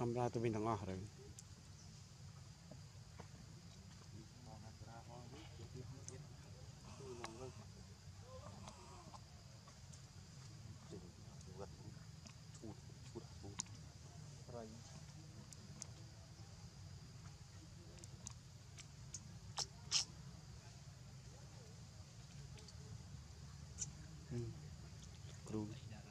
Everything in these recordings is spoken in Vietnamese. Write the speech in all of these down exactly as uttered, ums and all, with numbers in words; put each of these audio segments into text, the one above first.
camera tôi bên thằng ngõ rồi cừu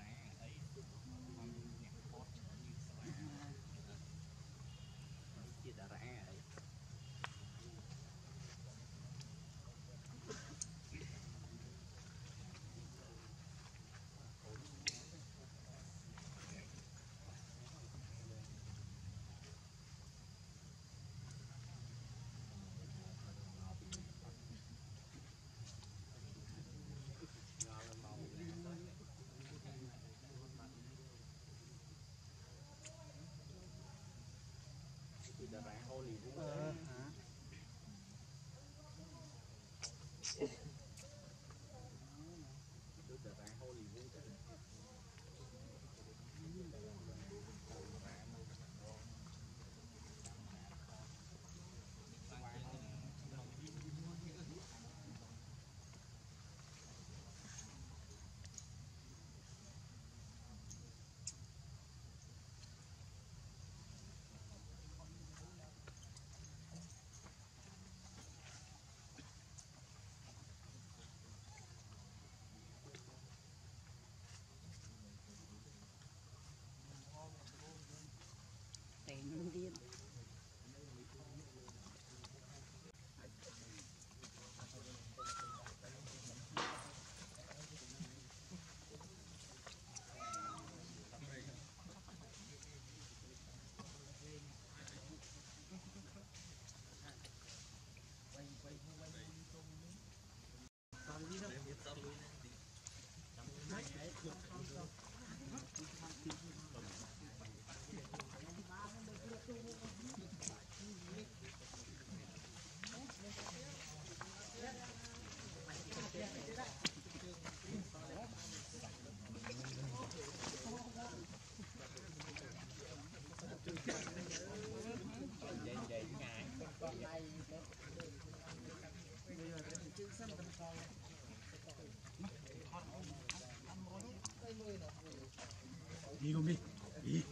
đi cùng đi đi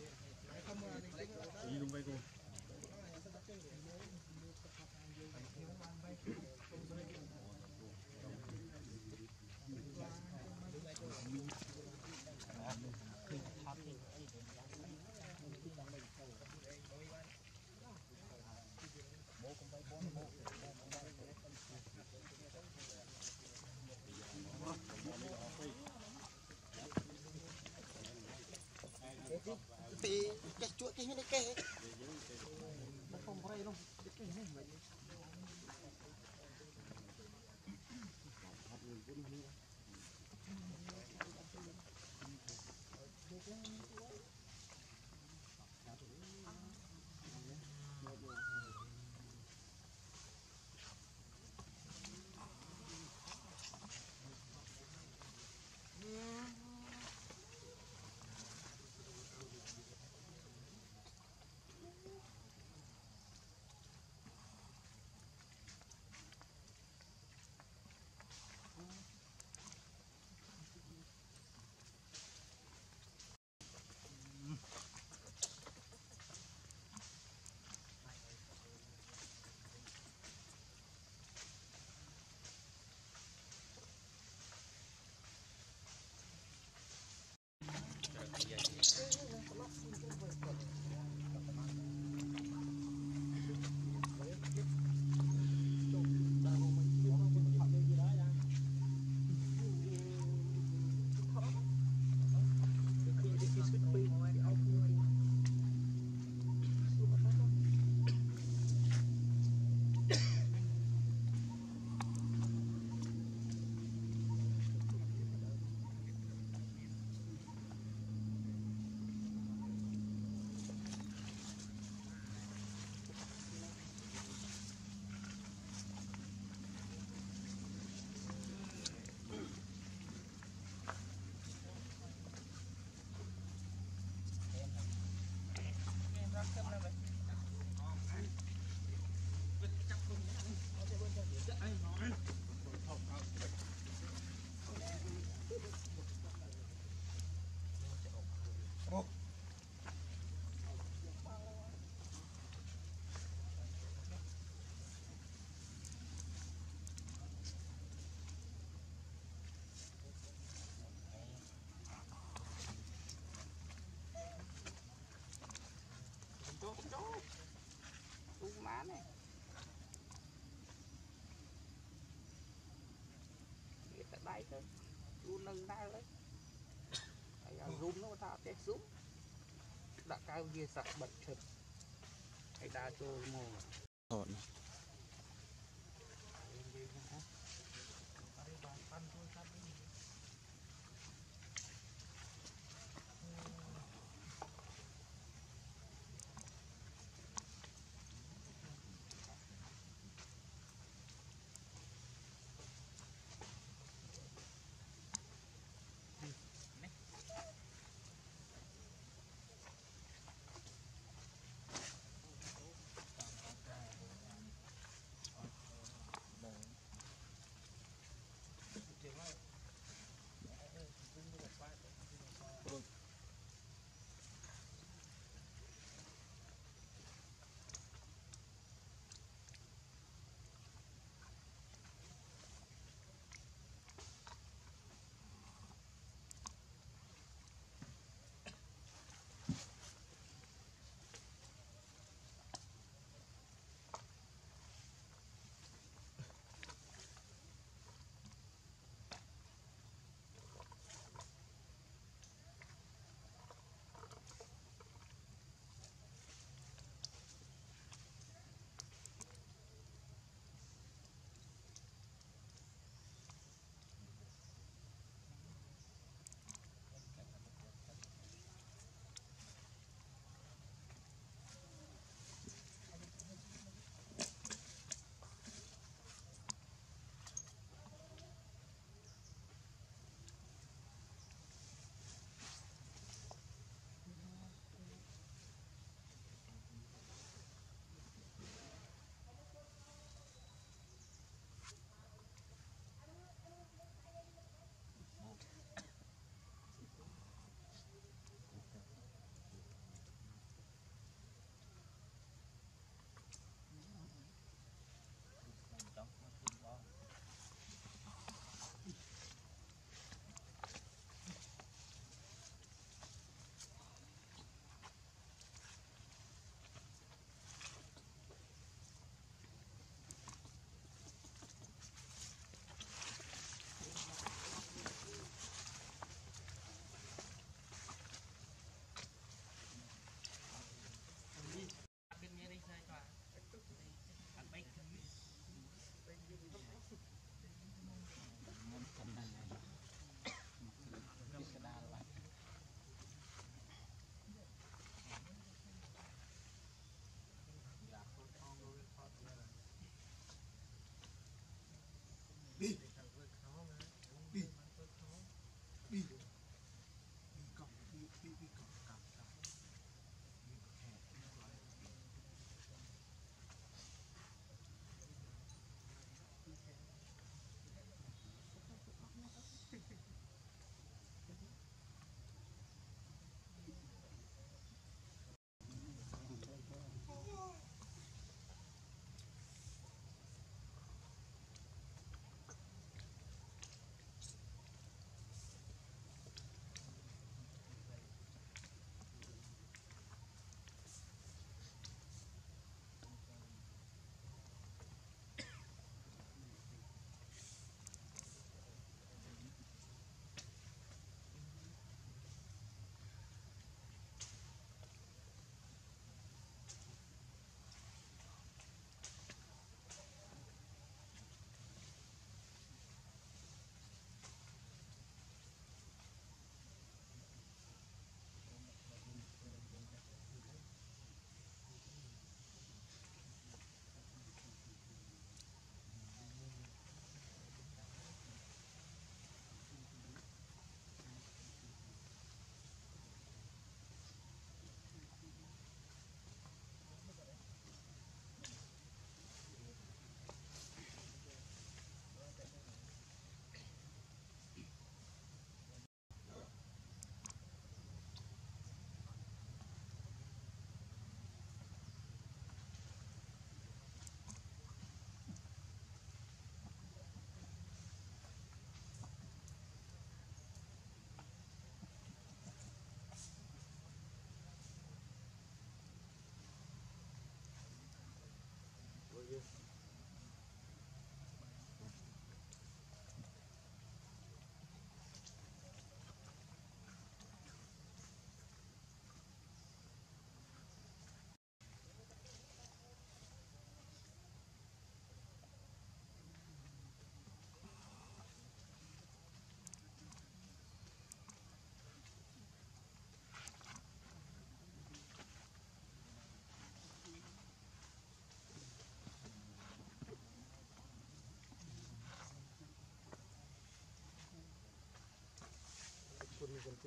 đi cùng với cô thì cái chuột cái này cái nó không có đây đâu cái này cũng má này người ta đáy thôi luôn nâng đá đấy zoom nó ta sẽ zoom đã cao kia sạc bật thật hay ta cho mồ hồn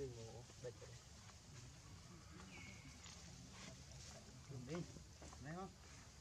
chơi ngủ đây đi này không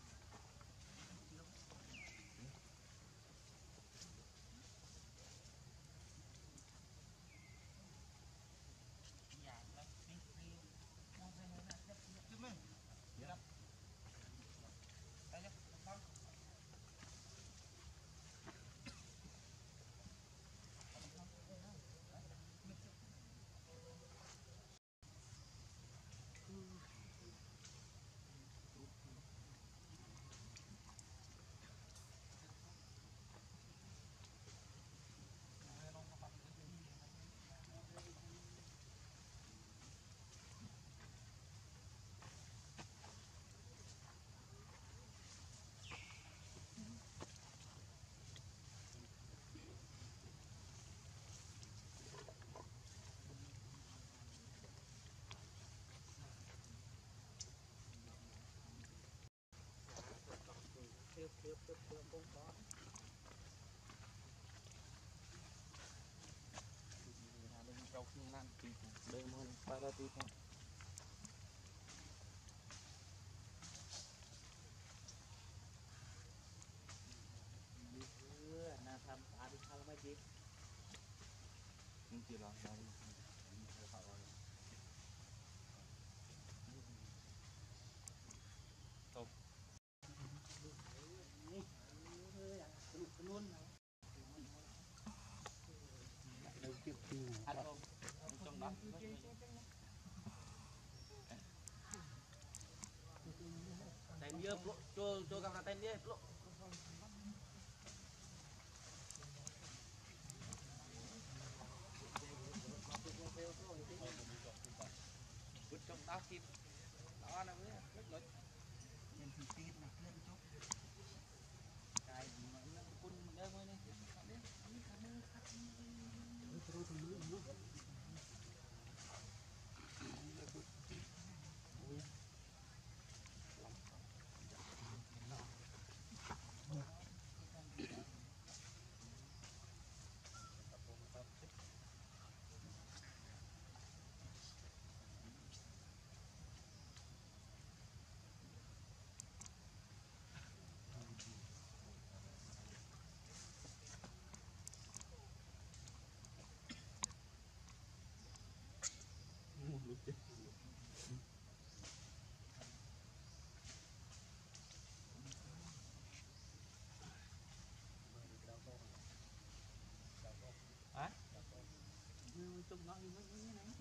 tiếp tiếp tiếp tiếp không có đừng trâu không ăn thì đây mà phải ra tí không đi cứ na tham phá đi tham mấy gì không chỉ là đâu trong đó tên dia peluk cul cul kamera tên dia peluk vứt trong đó kịp đó nó mới rất lớn nên thì tin là lên chút cái mà nó quân đây mới này hả? Trong đó như thế này.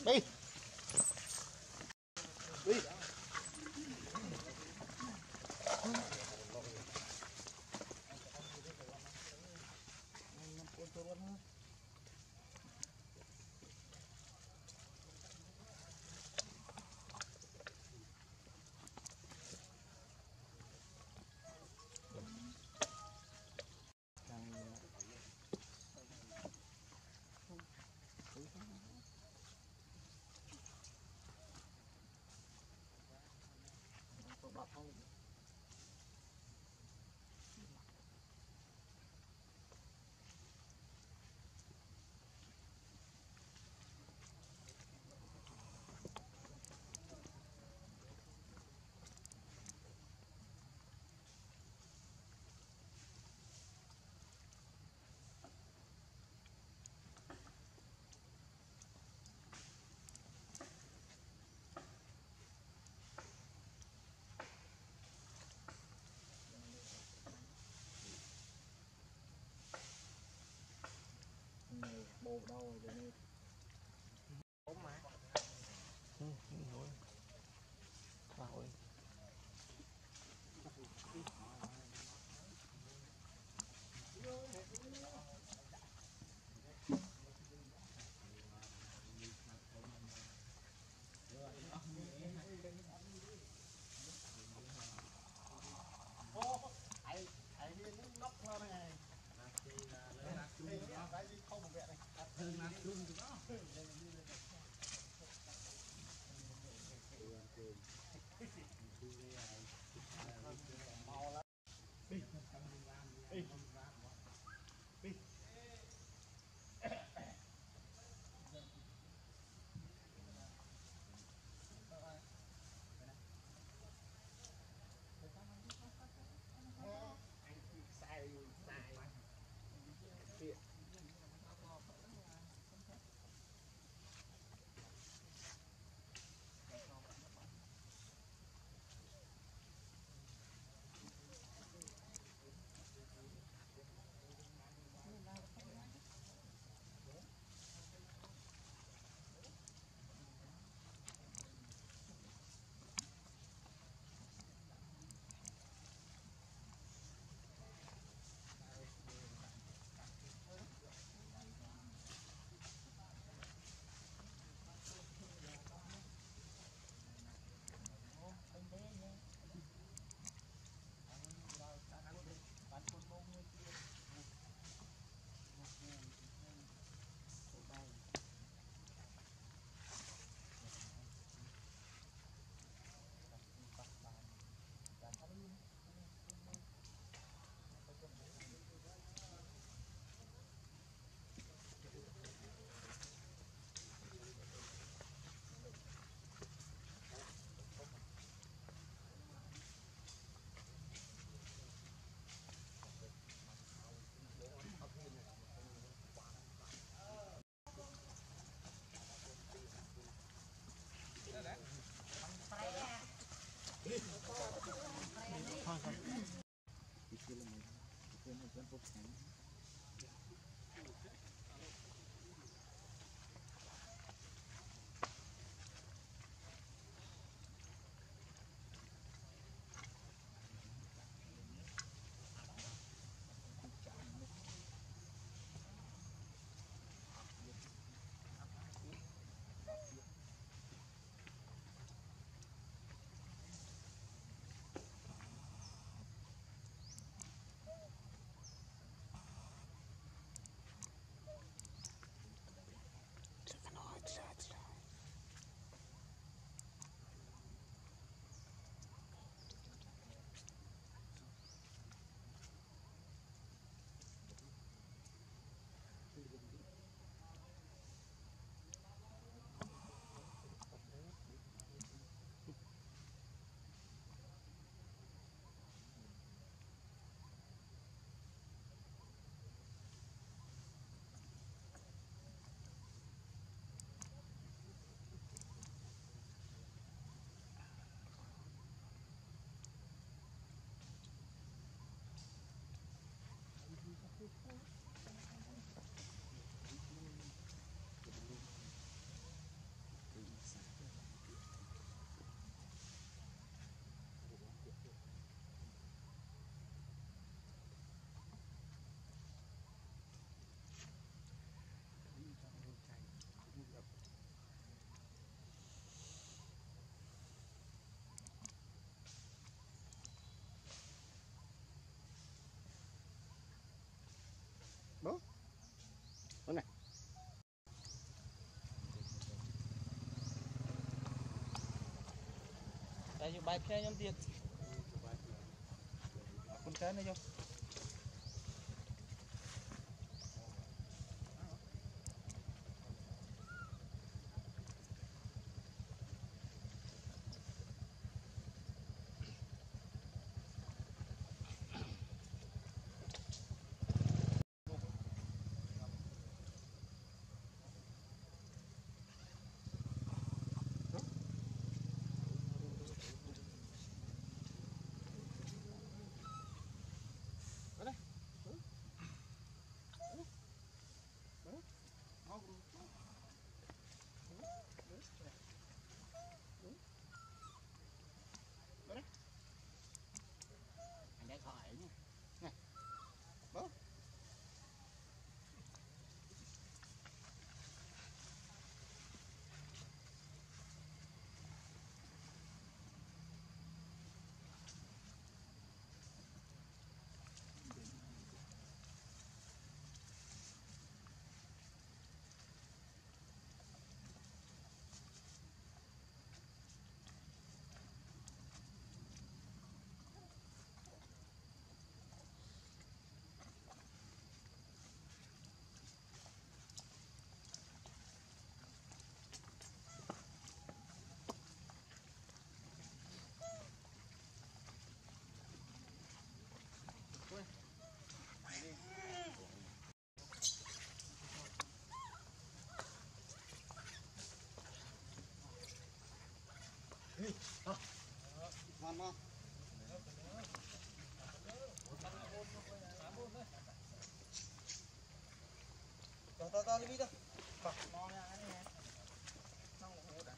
đi đi bồ đâu rồi đây ốm mà ừ, rồi rồi tại vì bài kia nhóm tiền con cái này vô anh đã khỏi nhé này bố ngon ngon to to to đi đi bọc mò ra cái này xong rồi hút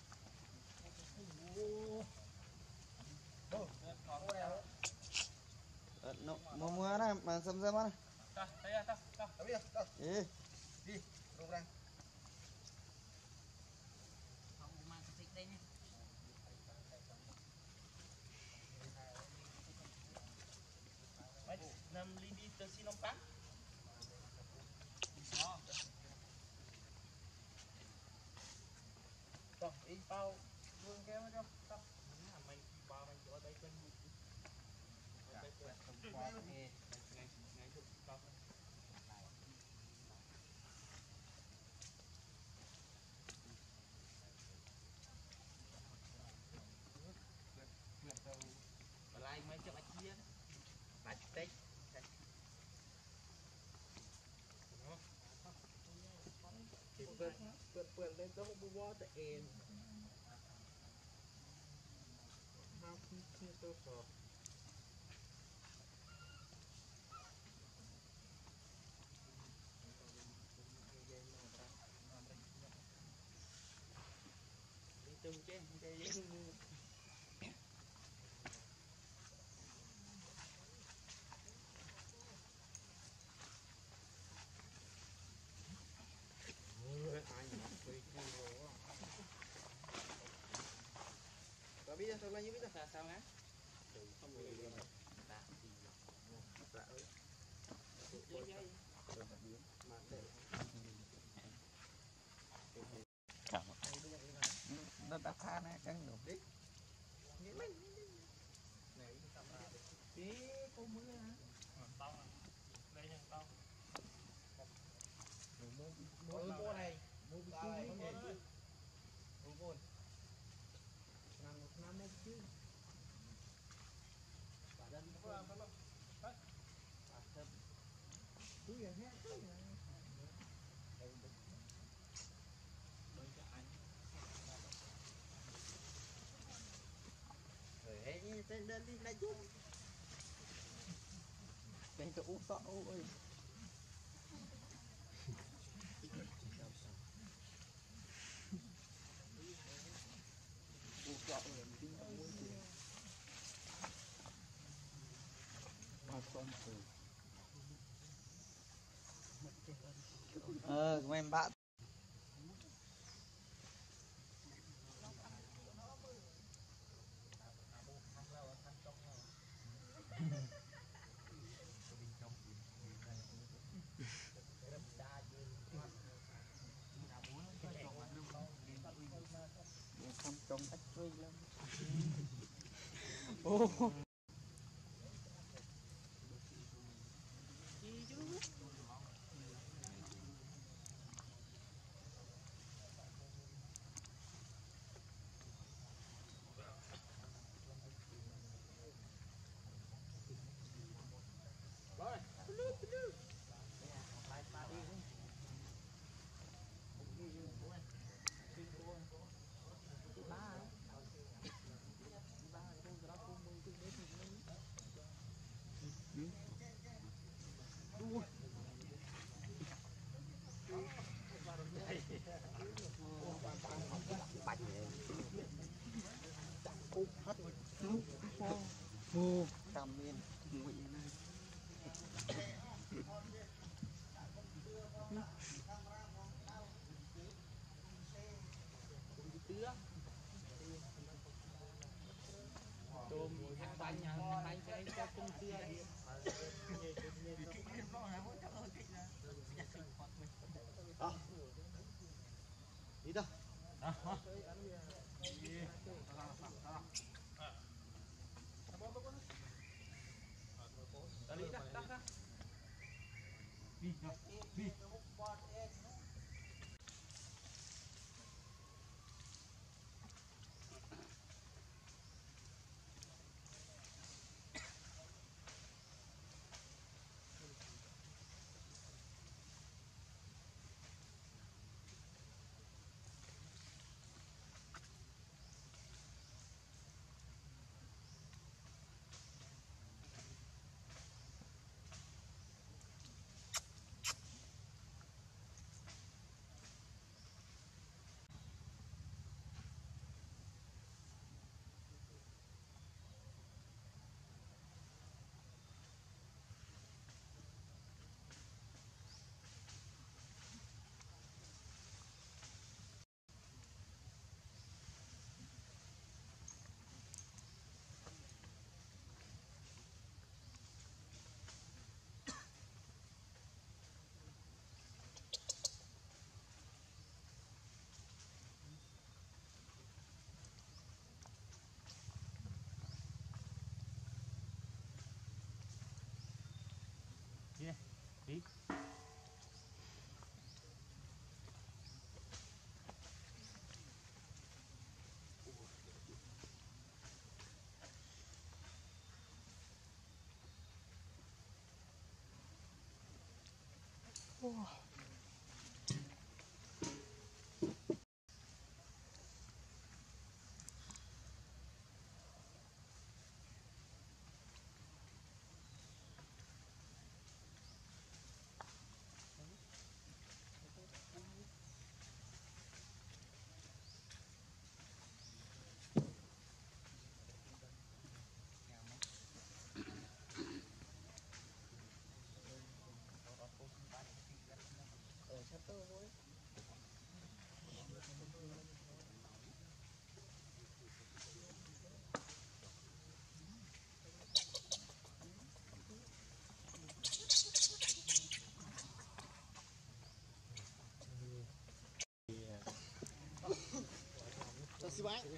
à nó mua mua này mà xâm xâm á ta ta ta ta đi đi đi đâu ra không mang cái xịt đây nhé năm ly đi từ xin ông bán rồi đi bao luôn kéo nó cho mình bao mình chỗ đây bên ngay ngay chụp bao lại mấy chiếc bạch chia bạch tích thì bật bật bật lên đó không có the end how can you so đi từng chứ cái rồi bây giờ sao lại như bây giờ sao sao á không bị tạ gì tạ ơi dây dây mà để nó đã pha nè căng được đi đi cô mưa hả tao đây nha tao mua mua này mua cái này mua mua làm một năm đấy chứ bà đơn có làm đâu hết cứ vậy hết rồi tên đơn đi lại chung bên tôi uống sọ ơi ờ em bạn không trông ích truy lắm Ô. Ô, cầm lên. Tôm ăn bánh nhà bánh cái cho cung chưa đi. Đó. Đi đâu? Đi dah, dah, dah. Đi, đi. Đi. Cho xí bánh.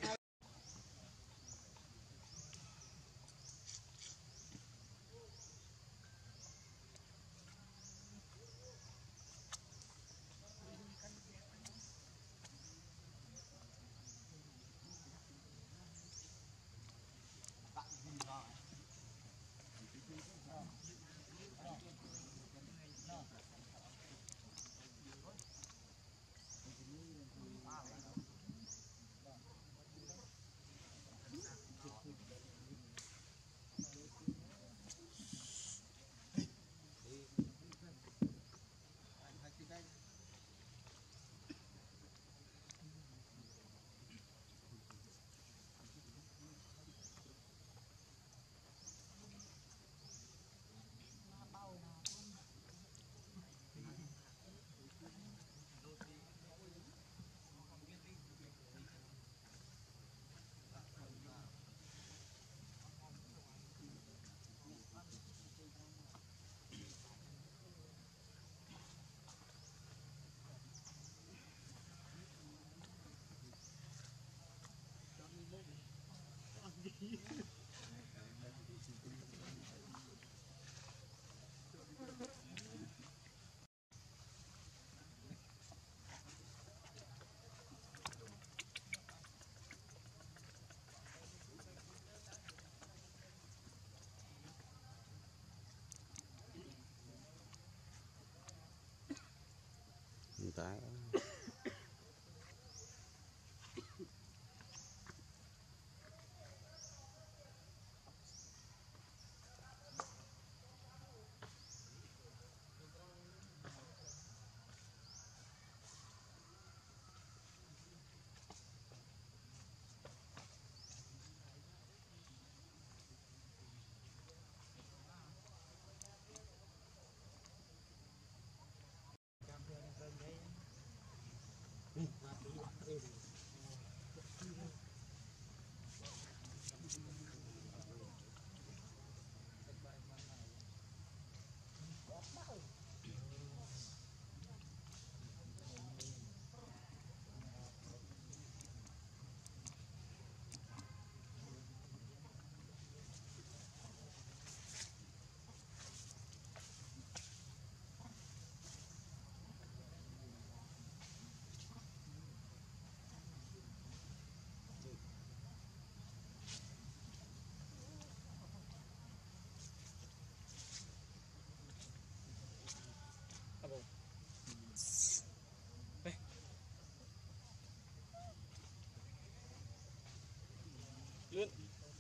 Lươn.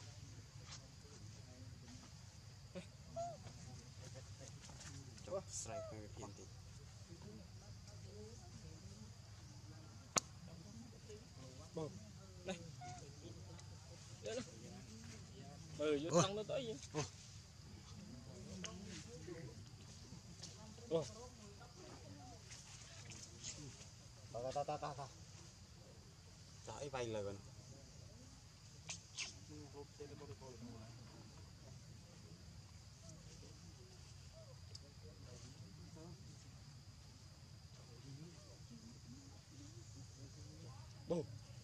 Coba strike ke pintu. Bông. Này. Đây đó. Ừ, vô trong nó tới gì. Ồ. Ta ta ta ta ta. Trời bay lời rồi. Bông.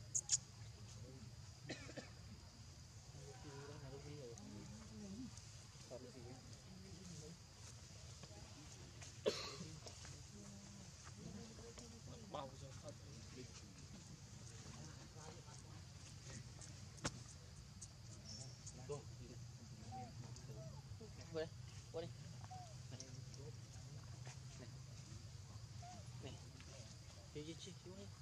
Bao giờ thật. Qua đây, qua đây. Này. Đi đi đi, đi đi.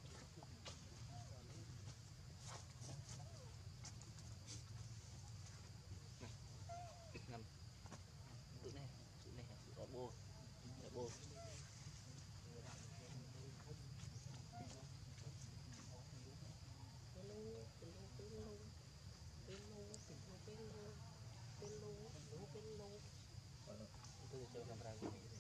Ngầm. Tụi này, tụi này, tụi bô. Tụi bô. Tôi chơi camera của mình.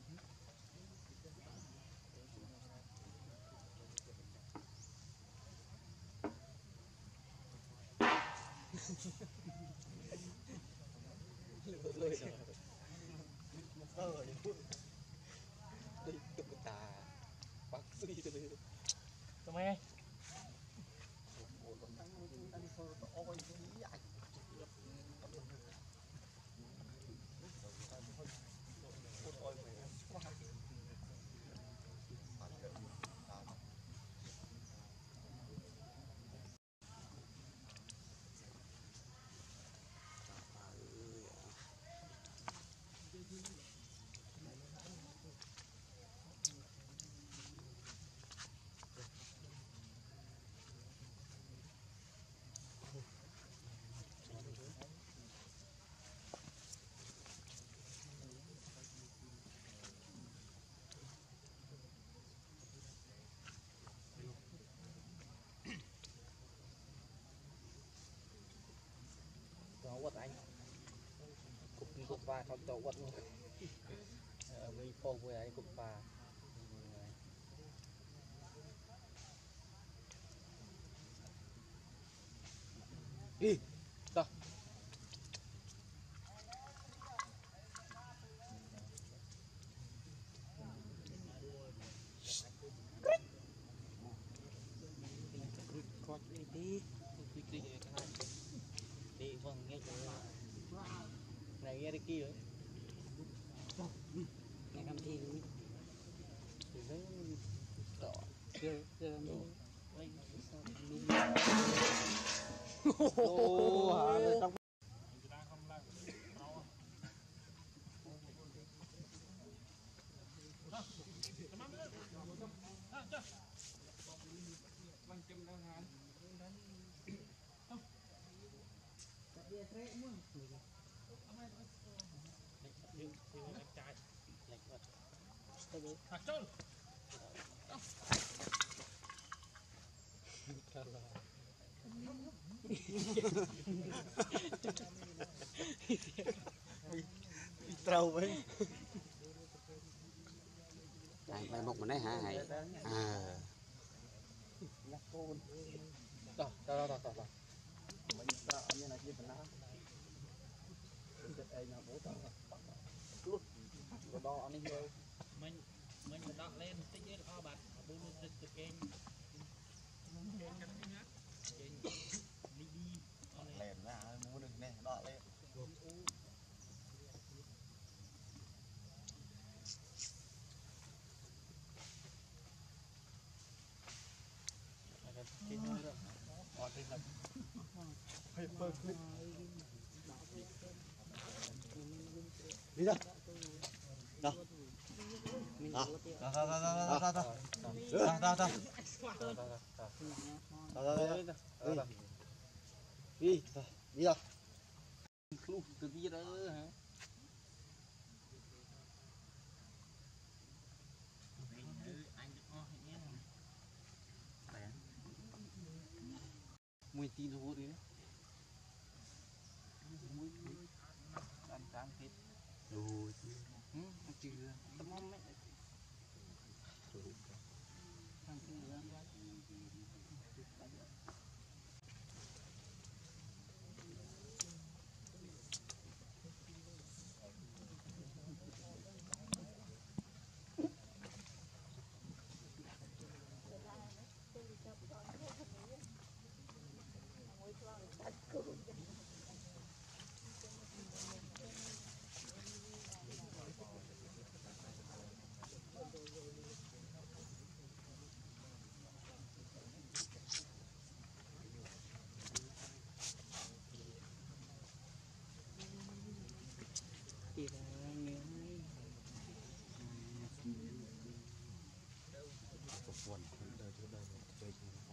Lười lười rồi. Ờ, đây tụi ta bác sĩ cho đây. Tụi mày. Quật anh cục cục và thằng tổ quật luôn với phong với ấy cục và đi đó đi đi đi đi vâng nghe cho này nghe đây kia nghe cam thi thì thấy đỏ chưa chưa mình ô hả trong Hạt trơn. Trâu với này bay một mình đấy hả hay à Đó, đó, đó, đó, đó. Mình sợ như này như thế nào? Chết anh nào bố tao. Luôn. Cái đo anh nhiều. mình mình mà đọ lên tích lên o bạc bố luôn tích từ kênh kênh đi đi Lên ra muốn được nè, đọ lên. Đi ra. Đâu. Đó. Đó, đó, đó, đó, đó, đó. Đó, đó, đó. Đó, đó, đó. Đi. Đi. Đi đâu? Lúc từ kia đó hả? Mùi tin hút đi. Mùi ăn tráng hết. Rồi. Ừ, chưa. Tấm mong mẹ. Thằng kia. Thì là nghe Buồn. Đời chỗ đời chơi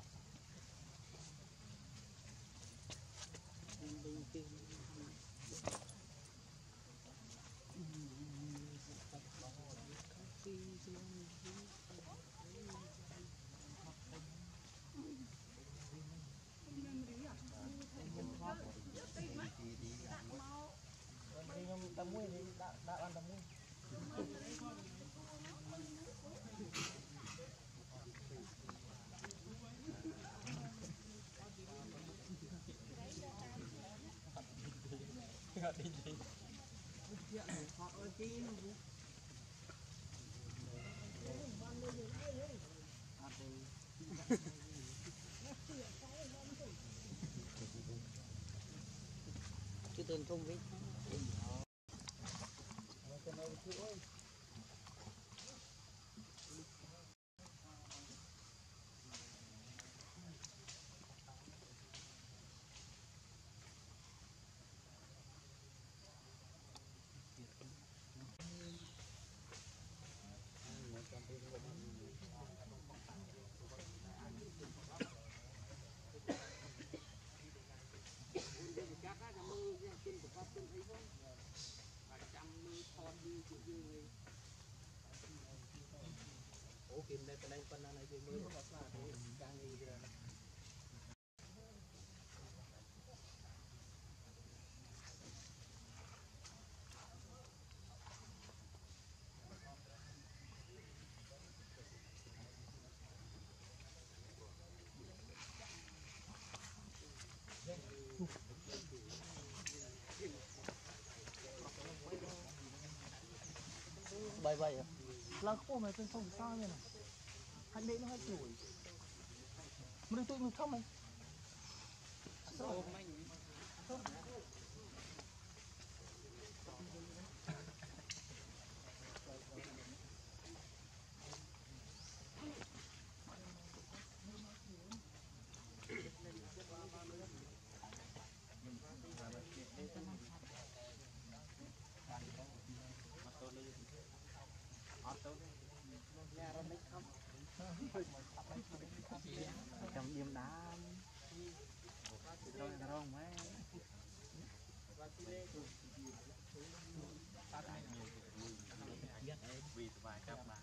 tầm mũi thì đã đã ăn tầm mũi chứ tên không biết. ủa kìm đây cái đây phần này thì mới có là thì càng gì rồi Bye bye. là khô mà trên sông sao như này hành đấy nó hết nổi mình tụi mình không này Trong đêm đá rồi rồi mấy vì vài các bạn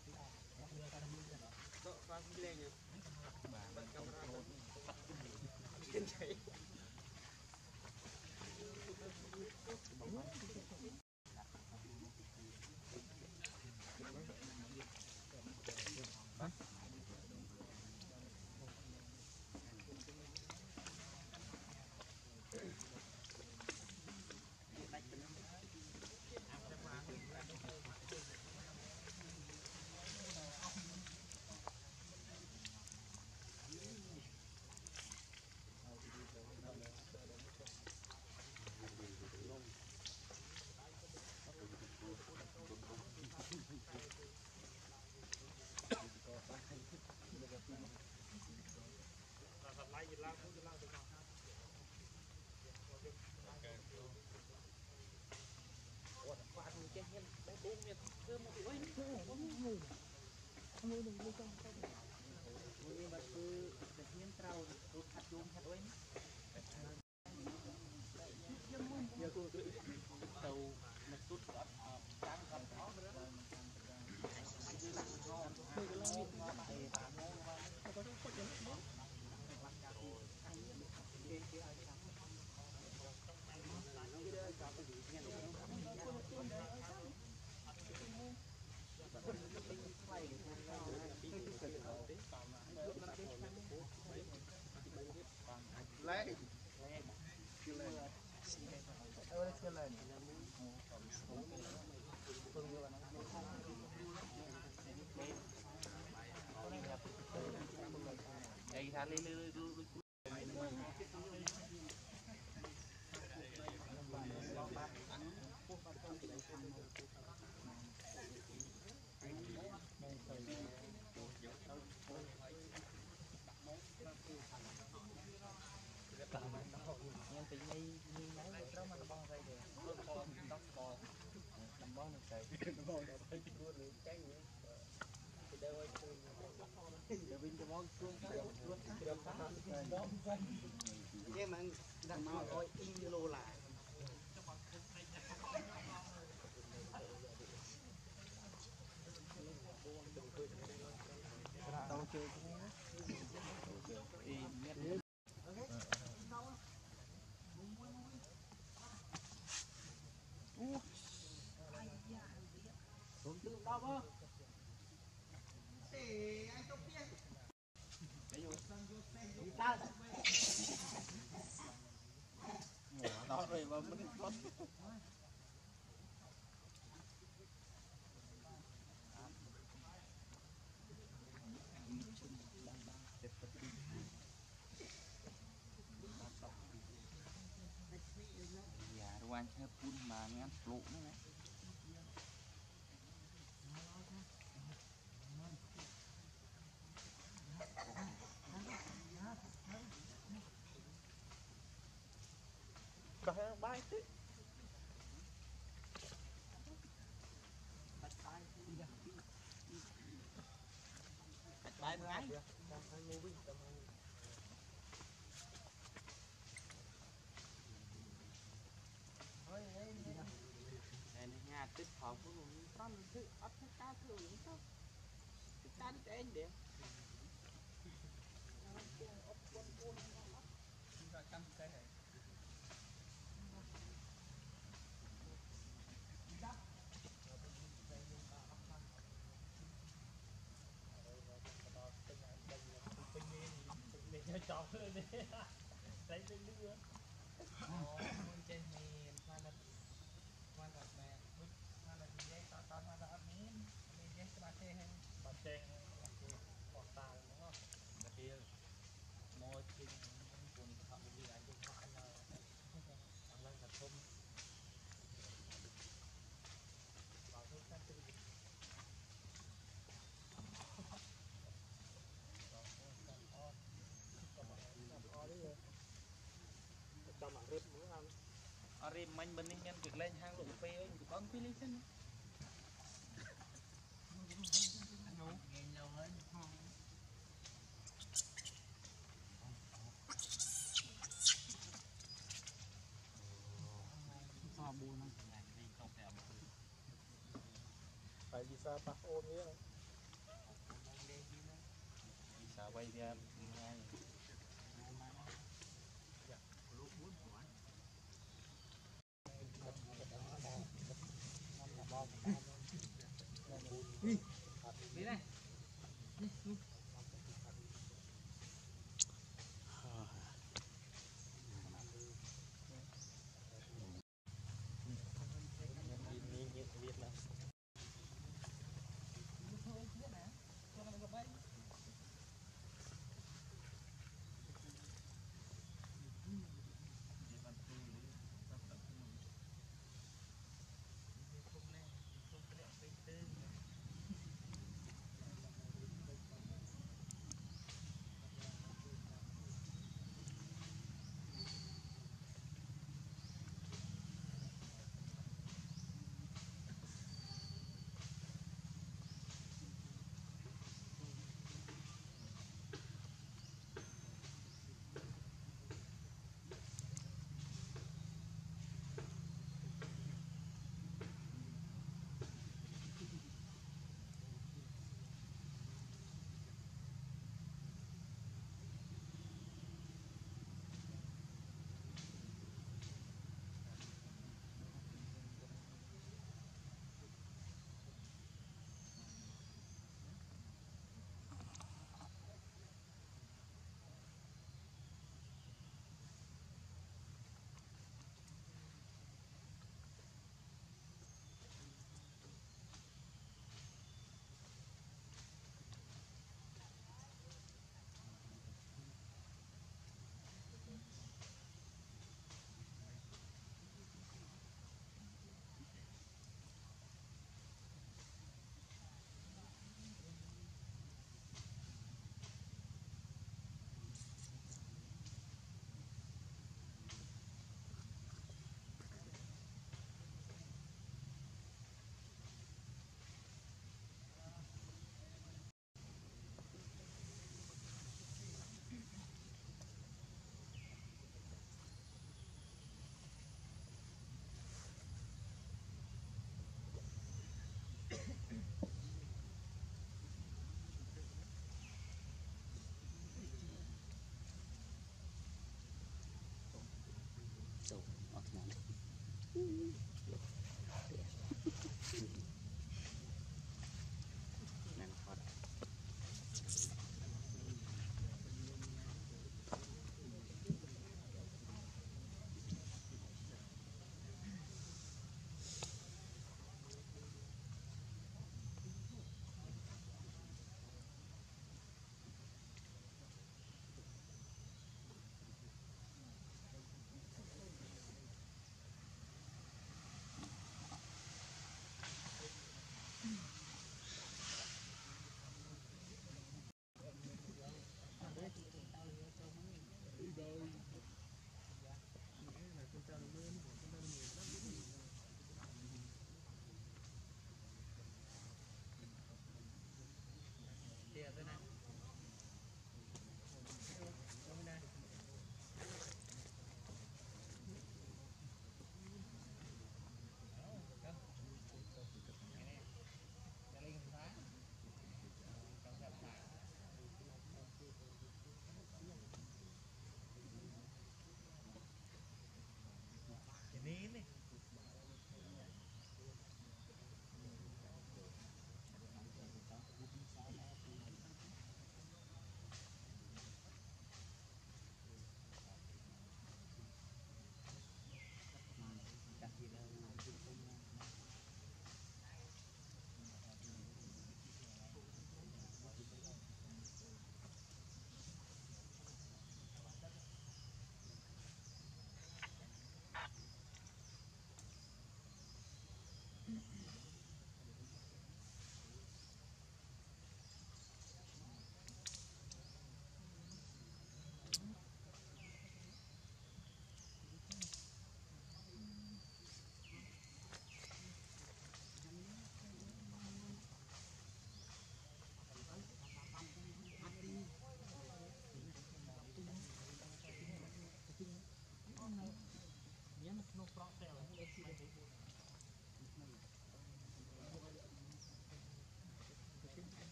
Đây ra lên lên nhưng mà đằng nào thôi in lô lại tao chơi đó rồi mà mình có dạ rồi anh sẽ phun mà nghe lụ nữa này Cái bay thế. bay một cái này nhà tích hợp của mình con thứ ấp cái cá thứ gì đó cá đi anh để Chọn lên đi. Đấy lên nữa. ở đây mình bên nhân việc lên hang lục phê ấy thì con phi lên chân Phải đi xa bác ôm nhé. sao quay ra ngay đi này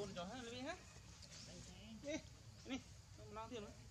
bồn cho ha lấy ha. Đi, đi. Nó non tiền nữa.